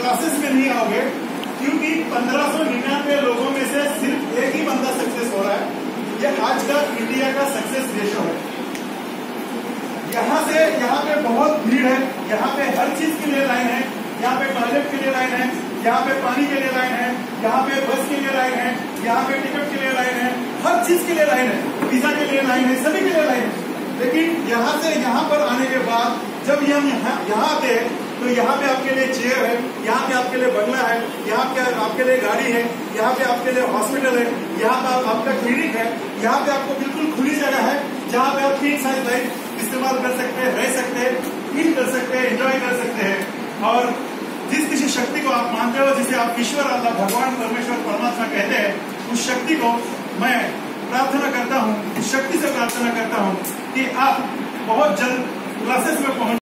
Classes में नहीं आओगे, क्योंकि 1599 लोगों में से सिर्फ एक ही बंदा सक्सेस हो रहा है। ये आज का इंडिया का सक्सेस रेशो है। यहाँ पे बहुत भीड़ है, यहाँ पे हर चीज के लिए लाइन है, यहाँ पे टॉयलेट के लिए लाइन है, यहाँ पे पानी के लिए लाइन है, यहाँ पे बस के लिए लाइन है, यहाँ पे टिकट के लिए लाइन है, हर चीज के लिए लाइन है, वीजा के लिए लाइन है, सभी के लिए लाइन है। लेकिन यहाँ से यहाँ पर आने के बाद जब हम यहाँ आते हैं तो यहाँ पे आपके लिए चेयर है, यहाँ पे आपके लिए बंगला है, यहाँ पे आपके लिए गाड़ी है, यहाँ पे आपके लिए हॉस्पिटल है, यहाँ पे आपका क्लिनिक है, यहाँ पे आपको बिल्कुल खुली जगह है जहाँ पे आप 3 साल लाइफ इस्तेमाल कर सकते हैं, रह सकते हैं, फील कर सकते हैं, एंजॉय कर सकते हैं। और जिस किसी शक्ति को आप मानते हो, जिसे आप ईश्वर, अल्लाह, भगवान, परमेश्वर, परमात्मा कहते हैं, उस शक्ति को मैं प्रार्थना करता हूँ, उस शक्ति से प्रार्थना करता हूँ कि आप बहुत जल्द क्लासेस में पहुंच